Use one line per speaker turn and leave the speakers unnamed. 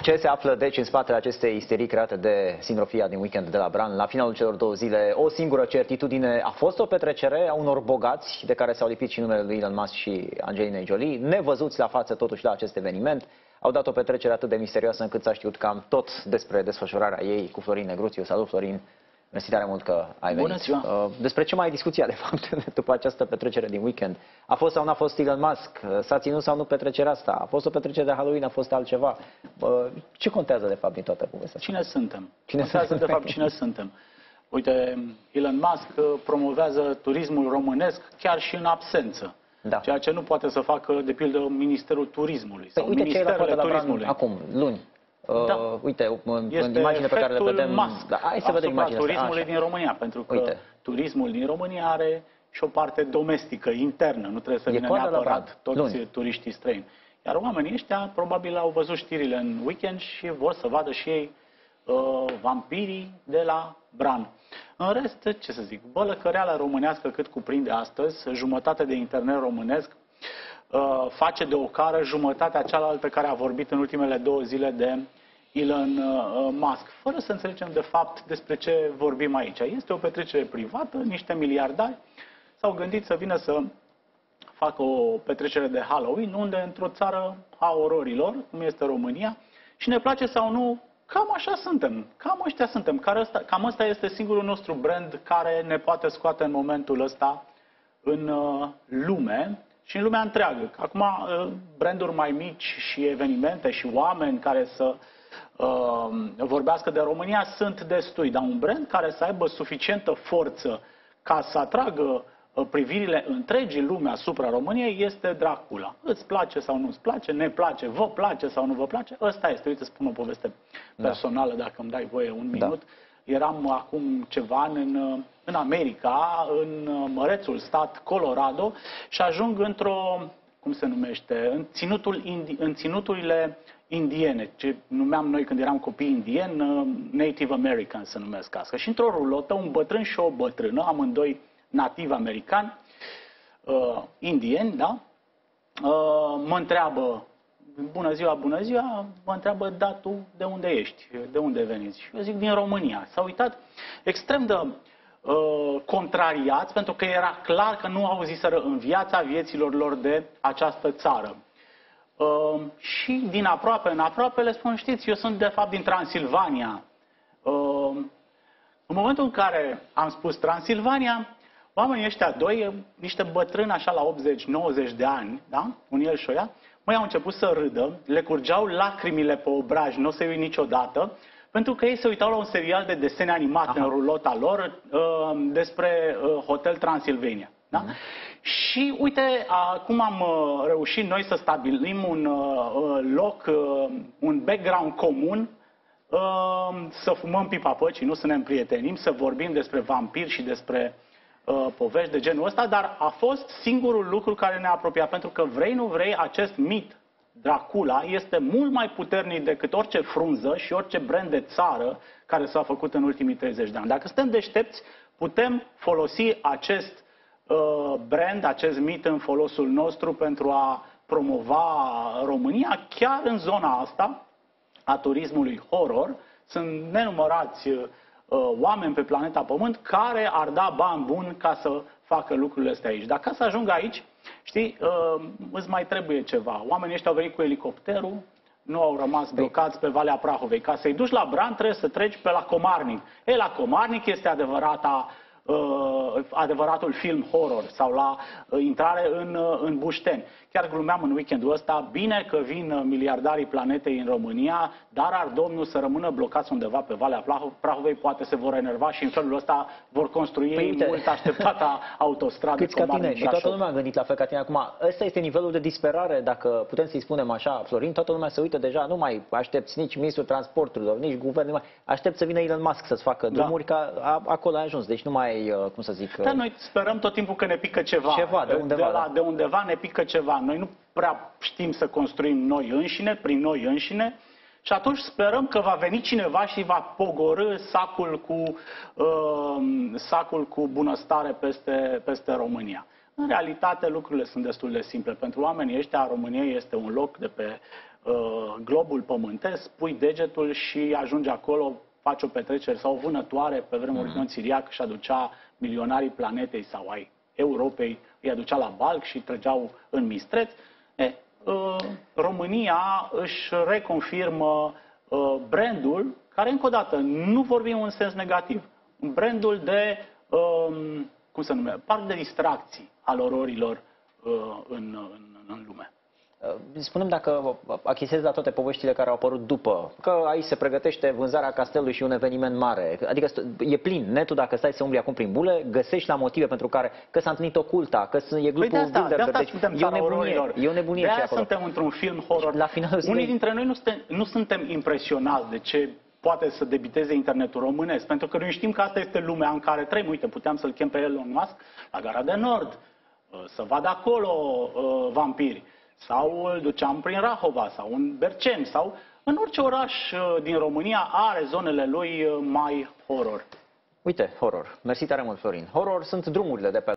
Ce se află, deci, în spatele acestei isterii create de Sinrofia din weekend de la Bran? La finalul celor 2 zile, o singură certitudine: a fost o petrecere a unor bogați, de care s-au lipit și numele lui Elon Musk și Angelina Jolie, nevăzuți la față totuși la acest eveniment. Au dat o petrecere atât de misterioasă încât s-a știut cam tot despre desfășurarea ei cu Florin Negruțiu. Salut, Florin! Mersi tare mult că ai venit.
Bună ziua!
Despre ce mai ai discuția, de fapt, după această petrecere din weekend? A fost sau n-a fost Elon Musk? S-a ținut sau nu petrecerea asta? A fost o petrecere de Halloween? A fost altceva? Ce contează, de fapt, din toată povestea?
Cine suntem? Contează, de fapt, cine suntem. Uite, Elon Musk promovează turismul românesc chiar și în absență. Da. Ceea ce nu poate să facă, de pildă, Ministerul Turismului sau Ministerele Turismului.
Acum, luni.
Da.
Uite, în imagine pe care le vedem,
Musk,
da, hai să vedem imaginea
turismului din România, pentru că turismul din România are și o parte domestică, internă, nu trebuie să vină neapărat toți turiștii străini. Iar oamenii ăștia probabil au văzut știrile în weekend și vor să vadă și ei vampirii de la Bran. În rest, ce să zic, bălăcăreala românească cât cuprinde astăzi, jumătate de internet românesc face de ocară jumătatea cealaltă care a vorbit în ultimele 2 zile de Elon Musk, fără să înțelegem de fapt despre ce vorbim aici. Este o petrecere privată, niște miliardari s-au gândit să vină să facă o petrecere de Halloween, unde într-o țară a ororilor, cum este România, și ne place sau nu, cam așa suntem, cam ăștia suntem, cam ăsta este singurul nostru brand care ne poate scoate în momentul ăsta în lume și în lumea întreagă. Acum, branduri mai mici și evenimente și oameni care să vorbească de România sunt destui, dar un brand care să aibă suficientă forță ca să atragă privirile întregii lume asupra României este Dracula. Îți place sau nu îți place, ne place, vă place sau nu vă place, ăsta este. Uite, spun o poveste personală, dacă îmi dai voie un minut. Eram acum ceva ani în America, în mărețul stat Colorado, și ajung într-o, cum se numește, în ținuturile indiene, ce numeam noi când eram copii indieni, Native American se numesc asta. Și într-o rulotă, un bătrân și o bătrână, amândoi nativi americani, indieni, da? Mă întreabă: bună ziua, mă întreabă: da, tu de unde ești? De unde veniți? Și eu zic: din România. S-a uitat extrem de contrariați, pentru că era clar că nu auziseră în viața vieților lor de această țară. Și din aproape în aproape le spun: știți, eu sunt de fapt din Transilvania. În momentul în care am spus Transilvania, oamenii ăștia doi, niște bătrâni așa la 80-90 de ani, da? Un el și o ea, măi, au început să râdă, le curgeau lacrimile pe obraj, nu o să-i uit niciodată, pentru că ei se uitau la un serial de desene animate în rulota lor despre Hotel Transilvania. Da? Și uite, acum am reușit noi să stabilim un loc, un background comun, să fumăm pipa păcii, nu să ne împrietenim, să vorbim despre vampiri și despre povești de genul ăsta, dar a fost singurul lucru care ne-a apropiat, pentru că vrei, nu vrei, acest mit Dracula este mult mai puternic decât orice frunză și orice brand de țară care s-a făcut în ultimii 30 de ani. Dacă suntem deștepți, putem folosi acest brand, acest mit în folosul nostru pentru a promova România, chiar în zona asta a turismului horror. Sunt nenumărați oameni pe planeta Pământ care ar da bani buni ca să facă lucrurile astea aici. Dar ca să ajung aici, știi, îți mai trebuie ceva. Oamenii ăștia au venit cu elicopterul, nu au rămas blocați pe Valea Prahovei. Ca să-i duci la Bran trebuie să treci pe la Comarnic. Ei, la Comarnic este adevăratul film horror, sau la intrare în Bușteni. Chiar glumeam în weekendul ăsta: bine că vin miliardarii planetei în România, dar ar Domnul să rămână blocați undeva pe Valea Prahovei, poate se vor enerva și în felul ăsta vor construi mult așteptata autostradă.
Câți ca tine, și toată lumea a gândit la fel ca tine acum. Ăsta este nivelul de disperare, dacă putem să-i spunem așa, Florin. Toată lumea se uită deja, nu mai aștepți nici ministrul transporturilor, nici guvernul, aștept să vină Elon Musk să-ți facă drumuri, că acolo ai ajuns. Deci nu mai, cum să zic...
Dar noi sperăm tot timpul că ne pică ceva.
De undeva,
de undeva ne pică ceva. Noi nu prea știm să construim noi înșine, prin noi înșine, și atunci sperăm că va veni cineva și va pogorî sacul cu bunăstare peste România. În realitate, lucrurile sunt destul de simple. Pentru oamenii ăștia, România este un loc de pe globul pământesc, pui degetul și ajungi acolo, faci o petrecere sau o vânătoare. Pe vremuri Ion Țiriac și aducea milionarii planetei sau ai Europei, îi aducea la Balc și trăgeau în mistreț. România își reconfirmă brandul, care încă o dată nu vorbim în sens negativ, brandul de, cum se numește, parc de distracții al ororilor în lume.
Spunem dacă achizezi la toate poveștile care au apărut după, că aici se pregătește vânzarea castelului și un eveniment mare, adică e plin netul, dacă stai să umbli acum prin bule, găsești la motive pentru care, că s-a întâlnit Oculta, că e grupul Bilderberg, deci e o nebunie
de-aia suntem într-un film horror. La unii dintre noi nu suntem impresionați de ce poate să debiteze internetul românesc, pentru că noi știm că asta este lumea în care trăim. Uite, puteam să-l chem pe Elon Musk la Gara de Nord, să vadă acolo vampiri. Sau îl duceam prin Rahova, sau în Berceni, sau în orice oraș din România are zonele lui mai horror.
Uite, horror. Mersi tare mult, Florin. Horror sunt drumurile de pe